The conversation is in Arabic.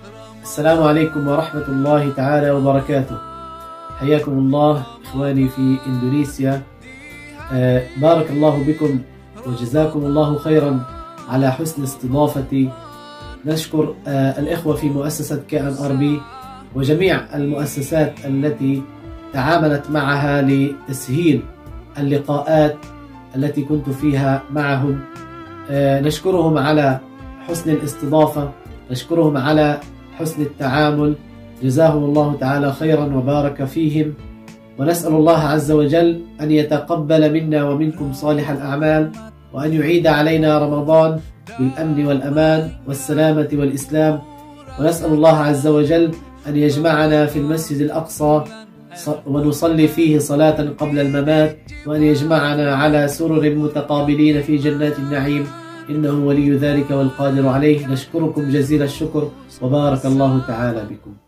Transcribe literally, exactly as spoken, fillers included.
السلام عليكم ورحمة الله تعالى وبركاته. حياكم الله إخواني في إندونيسيا. آه بارك الله بكم وجزاكم الله خيرا على حسن استضافتي. نشكر آه الإخوة في مؤسسة كي إم آر بي وجميع المؤسسات التي تعاملت معها لتسهيل اللقاءات التي كنت فيها معهم. آه نشكرهم على حسن الاستضافة، نشكرهم على حسن التعامل، جزاهم الله تعالى خيرا وبارك فيهم. ونسأل الله عز وجل أن يتقبل منا ومنكم صالح الأعمال، وأن يعيد علينا رمضان بالأمن والأمان والسلامة والإسلام. ونسأل الله عز وجل أن يجمعنا في المسجد الأقصى ونصلي فيه صلاة قبل الممات، وأن يجمعنا على سرر متقابلين في جنات النعيم، إنه ولي ذلك والقادر عليه. نشكركم جزيل الشكر وبارك الله تعالى بكم.